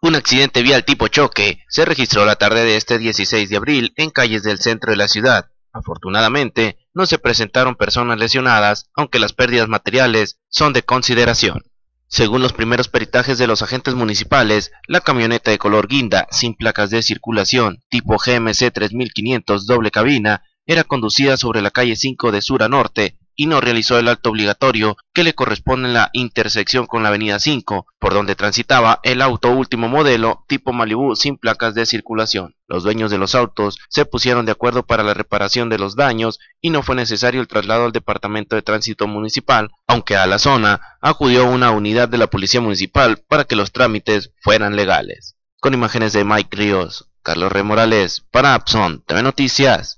Un accidente vial tipo choque se registró la tarde de este 16 de abril en calles del centro de la ciudad. Afortunadamente, no se presentaron personas lesionadas, aunque las pérdidas materiales son de consideración. Según los primeros peritajes de los agentes municipales, la camioneta de color guinda, sin placas de circulación, tipo GMC 3500 doble cabina, era conducida sobre la calle 5 de sur a norte y no realizó el alto obligatorio que le corresponde en la intersección con la avenida 5, por donde transitaba el auto último modelo tipo Malibu sin placas de circulación. Los dueños de los autos se pusieron de acuerdo para la reparación de los daños y no fue necesario el traslado al Departamento de Tránsito Municipal, aunque a la zona acudió una unidad de la Policía Municipal para que los trámites fueran legales. Con imágenes de Mike Ríos, Carlos R. Morales, para Abson TV Noticias.